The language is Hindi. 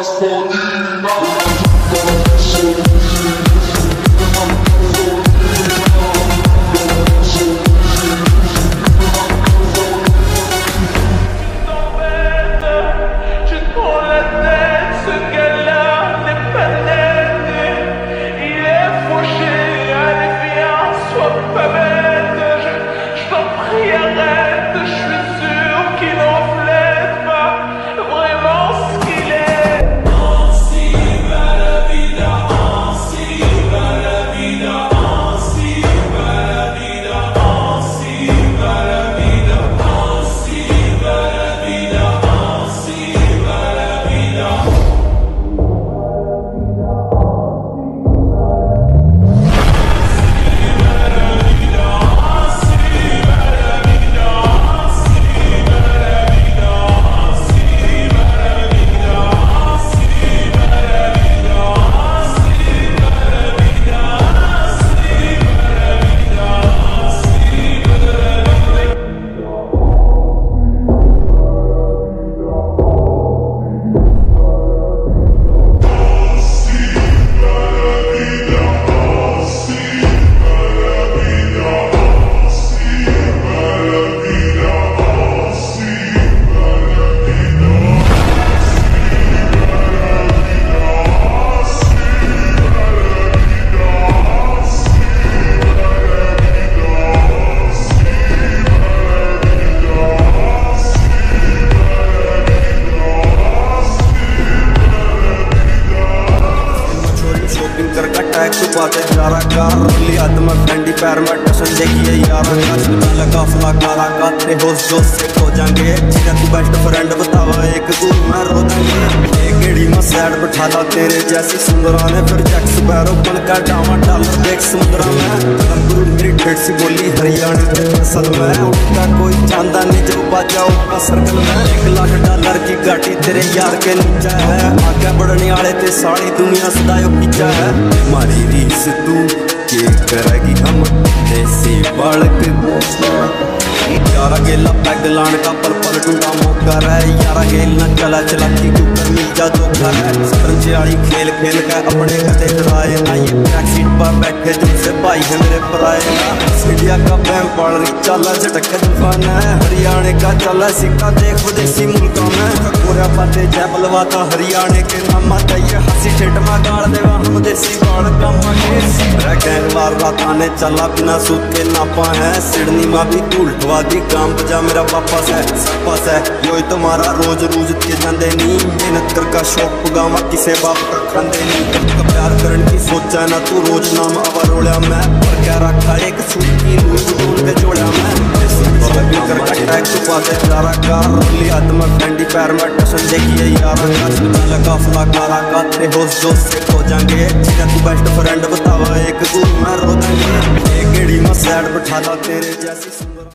बातें जारा कार लिया मैं फैंडी पैर में टसन देखिए यारा लगा फला काला का तेरे होश जोश से खो जाएंगे जिन्हें तू बेस्ट फ्रेंड बतावा एक तू मैं रो देंगे एक गेड़ी में सैड बैठा ला तेरे जैसी सुंदरा ने फिर जैक्स बैरो बन कर डावा डॉलर देख सुंदरा में गुरु मेरी ठेठ सी बोली हरियाणा के फसल में उठता कोई चांदा नहीं जो बाजा उठा सर्कल में $1 लाख की गाड़ी तेरे यार के नीचा है आगे बढ़ने वाले ते सारी दुनिया सदायो पीछा है मारी रीस तू के करेगी हम देसी बालक यारा गेला पैग लान का पल पल टूटा मौका है यारा गेल न चला चला की कुकर मिल जा धोखा है सरंचियाड़ी खेल खेल के अपने कदे डराए ना ये बैक सीट पर बैठे जिनसे भाई है मेरे पराए ना इंडिया का बैम पड़ रही चला झटक तूफान है हरियाणा का चला सिक्का देख विदेशी मुल्कों में पूरा पाते जय बलवाता हरियाणा के नाम चाहिए हंसी ठेठ में गाड़ देवा हम देसी बाल कम के बार रात आने चला बिना सूत के नापा है सिडनी में भी उल्टवा दी काम बजा मेरा वापस है यो तुम्हारा रोज रोज के जाते नहीं मेहनत कर का शौक पुगावा किसे बाप का खाते नहीं प्यार करने की सोचा ना तू रोज नाम आवा रोड़ा मैं पर क्या रखा एक सूट की लूज ढूंढ के जोड़ा मैं जारा कार लिया मैं फैंडी पैर में टसन देखिए यारा लगा फला काला का तेरे होश जोश से खो जाएंगे जिन्हें तू बेस्ट फ्रेंड बतावा एक तू मैं रो देंगे एक गेड़ी में सैड बैठा ला तेरे जैसी